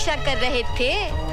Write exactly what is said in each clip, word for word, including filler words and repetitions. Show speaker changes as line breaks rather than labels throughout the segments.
प्रतीक्षा कर रहे थे।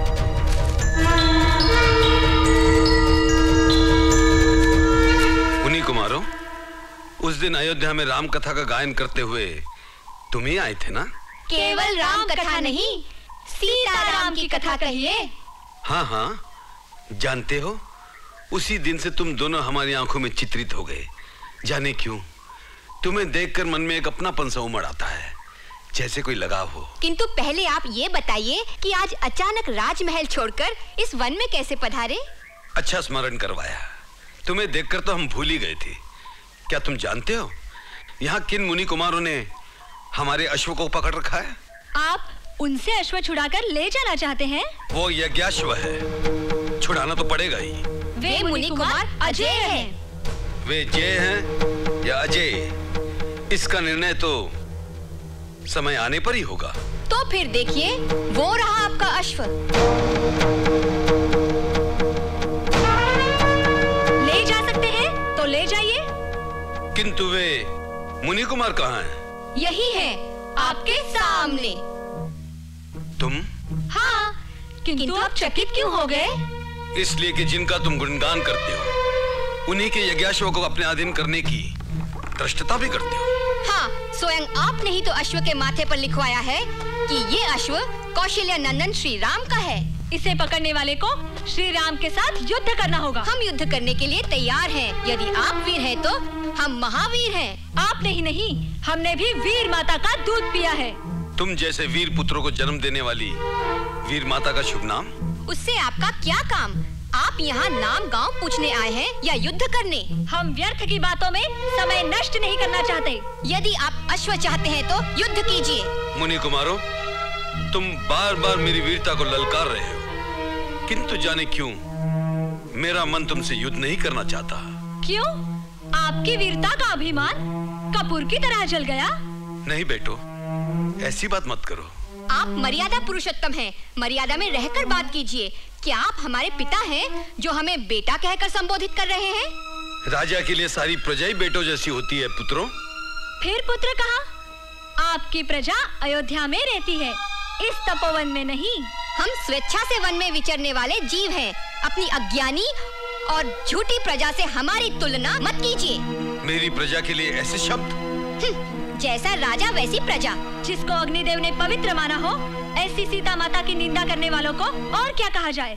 मुनि कुमारों, उस दिन अयोध्या में राम कथा का गायन करते हुए तुम ही आए थे ना?
केवल राम कथा नहीं, सीता राम की कथा कहिए।
हाँ हाँ, जानते हो, उसी दिन से तुम दोनों हमारी आंखों में चित्रित हो गए। जाने क्यों, तुम्हें देखकर मन में एक अपनापन सा उमड़ आता है, जैसे कोई लगाव हो।
किंतु पहले आप ये बताइए कि आज अचानक राजमहल छोड़कर इस वन में कैसे पधारे?
अच्छा स्मरण करवाया। तुम्हें देखकर तो हम भूल ही गए थे। क्या तुम जानते हो यहाँ किन मुनि कुमारों ने हमारे अश्व को पकड़ रखा है?
आप उनसे अश्व छुड़ाकर ले जाना चाहते हैं?
वो यज्ञाश्व है, छुड़ाना तो पड़ेगा ही।
वे मुनि कुमार अजय हैं।
वे जय हैं या अजय, इसका निर्णय तो समय आने पर ही होगा।
तो फिर देखिए, वो रहा आपका अश्व।
ले जा सकते हैं तो ले जाइए।
किंतु वे मुनि कुमार कहाँ हैं?
यही है, आपके सामने।
तुम?
हाँ, किंतु आप चकित क्यों हो गए?
इसलिए कि जिनका तुम गुणगान करते हो, उन्हीं के यज्ञाश्व को अपने अधीन करने की धृष्टता भी करते हो।
हाँ, स्वयं आपने ही तो अश्व के माथे पर लिखवाया है कि ये अश्व कौशल्या नंदन श्री राम का है।
इसे पकड़ने वाले को श्री राम के साथ युद्ध करना होगा।
हम युद्ध करने के लिए तैयार हैं। यदि आप वीर हैं तो हम महावीर हैं।
आपने ही नहीं, हमने भी वीर माता का दूध पिया है।
तुम जैसे वीर पुत्रों को जन्म देने वाली वीर माता का शुभ नाम?
उससे आपका क्या काम? आप यहाँ नाम गांव पूछने आए हैं या युद्ध करने?
हम व्यर्थ की बातों में समय नष्ट नहीं करना चाहते।
यदि आप अश्व चाहते हैं तो युद्ध कीजिए।
मुनि कुमारों, तुम बार बार मेरी वीरता को ललकार रहे हो, किंतु जाने क्यों मेरा मन तुमसे युद्ध नहीं करना चाहता।
क्यों? आपकी वीरता का अभिमान कपूर की तरह जल गया?
नहीं बेटो, ऐसी बात मत करो।
आप मर्यादा पुरुषोत्तम हैं, मर्यादा में रहकर बात कीजिए। क्या आप हमारे पिता हैं जो हमें बेटा कहकर संबोधित कर रहे हैं?
राजा के लिए सारी प्रजा ही बेटों जैसी होती है पुत्रों।
फिर पुत्र कहा? आपकी प्रजा अयोध्या में रहती है, इस तपोवन में नहीं।
हम स्वेच्छा से वन में विचरने वाले जीव हैं। अपनी अज्ञानी और झूठी प्रजा से हमारी तुलना मत कीजिए।
मेरी प्रजा के लिए ऐसे शब्द?
जैसा राजा वैसी प्रजा।
जिसको अग्निदेव ने पवित्र माना हो, ऐसी सीता माता की निंदा करने वालों को और क्या कहा जाए?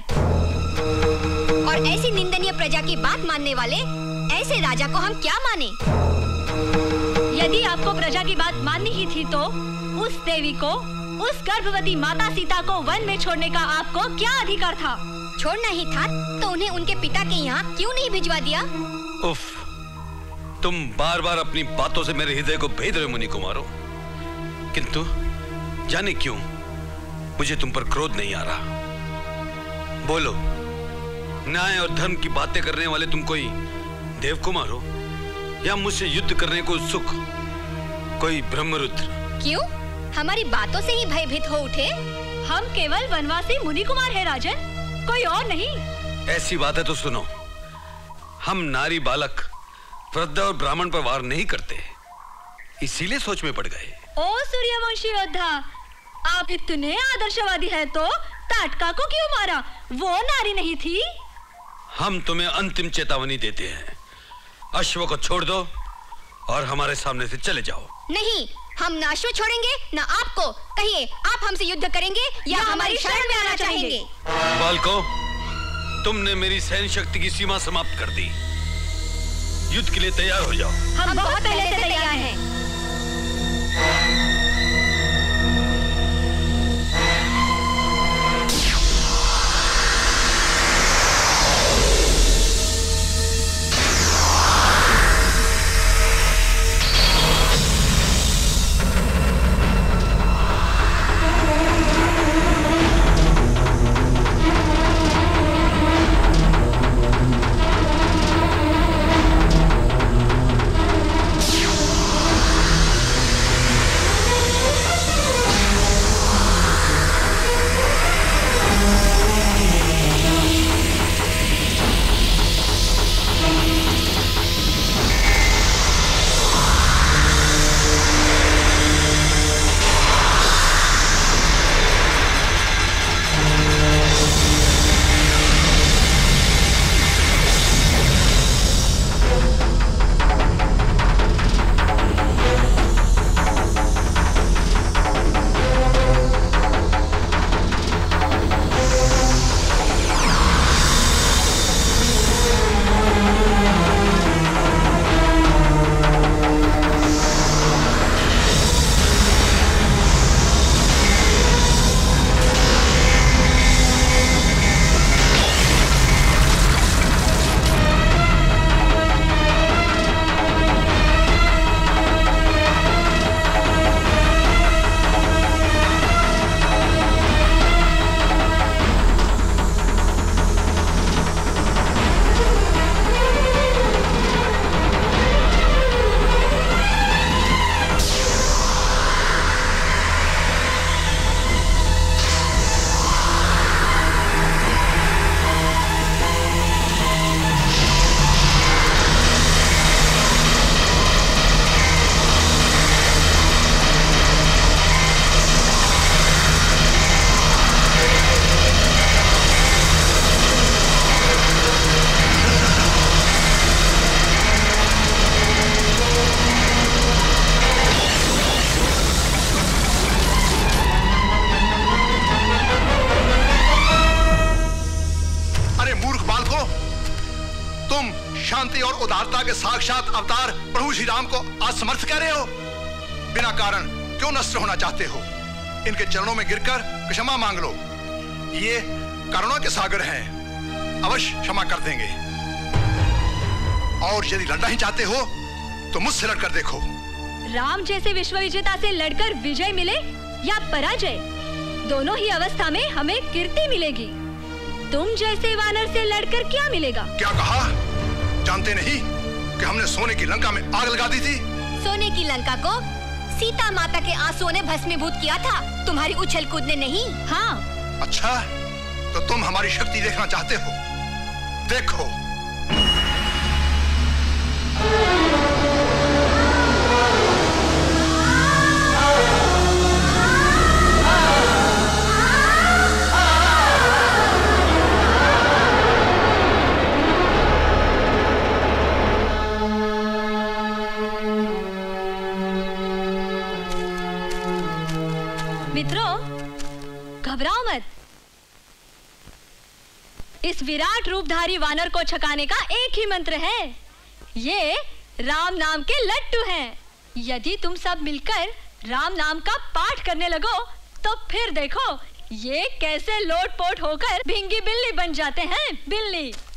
और ऐसी निंदनीय प्रजा की बात मानने वाले ऐसे राजा को हम क्या माने?
यदि आपको प्रजा की बात माननी ही थी तो उस देवी को, उस गर्भवती माता सीता को वन में छोड़ने का आपको क्या अधिकार था?
छोड़ना ही था तो उन्हें उनके पिता के यहाँ क्यों नहीं भिजवा दिया?
उफ, तुम बार बार अपनी बातों से मेरे हृदय को भेद रहे हो मुनि कुमारों। किंतु जाने क्यों मुझे तुम पर क्रोध नहीं आ रहा। बोलो, न्याय और धर्म की बातें करने वाले तुम कोई देव कुमार हो या मुझसे युद्ध करने को उत्सुक कोई ब्रह्मरुद्र?
क्यों? हमारी बातों से ही भयभीत हो उठे?
हम केवल वनवासी मुनि कुमार है राजन, कोई और नहीं।
ऐसी बात है तो सुनो, हम नारी बालक वृद्ध और ब्राह्मण पर वार नहीं करते, इसीलिए सोच में पड़ गए।
ओ सूर्यवंशी योद्धा, आप इतने आदर्शवादी हैं तो ताटका को क्यों मारा? वो नारी नहीं थी?
हम तुम्हें अंतिम चेतावनी देते हैं, अश्व को छोड़ दो और हमारे सामने से चले जाओ।
नहीं, हम ना अश्व छोड़ेंगे ना आपको। कहिए, आप हमसे युद्ध करेंगे या, या हमारी शरण में आना चाहेंगे?
बालकों, तुमने मेरी सहन शक्ति की सीमा समाप्त कर दी। युद्ध के लिए तैयार हो जाओ।
हम, हम बहुत पहले से तैयार हैं।
शांति और उदारता के साक्षात अवतार प्रभु श्री राम को असमर्थ कह रहे हो? बिना कारण क्यों नष्ट होना चाहते हो? इनके चरणों में गिरकर क्षमा मांग लो। ये करुणा के सागर हैं, अवश्य क्षमा कर देंगे। और यदि लड़ना ही चाहते हो तो मुझसे लड़कर देखो।
राम जैसे विश्व विजेता से लड़कर विजय मिले या पराजय, दोनों ही अवस्था में हमें कीर्ति मिलेगी। तुम जैसे वानर से लड़कर क्या मिलेगा?
क्या कहा? जानते नहीं कि हमने सोने की लंका में आग लगा दी थी?
सोने की लंका को सीता माता के आंसुओं ने भस्मीभूत किया था, तुम्हारी उछल कूद ने नहीं।
हाँ।
अच्छा, तो तुम हमारी शक्ति देखना चाहते हो? देखो।
मित्रों, घबराओ मत। इस विराट रूपधारी वानर को छकाने का एक ही मंत्र है। ये राम नाम के लट्टू हैं। यदि तुम सब मिलकर राम नाम का पाठ करने लगो तो फिर देखो ये कैसे लोटपोट होकर भिंगी बिल्ली बन जाते हैं। बिल्ली।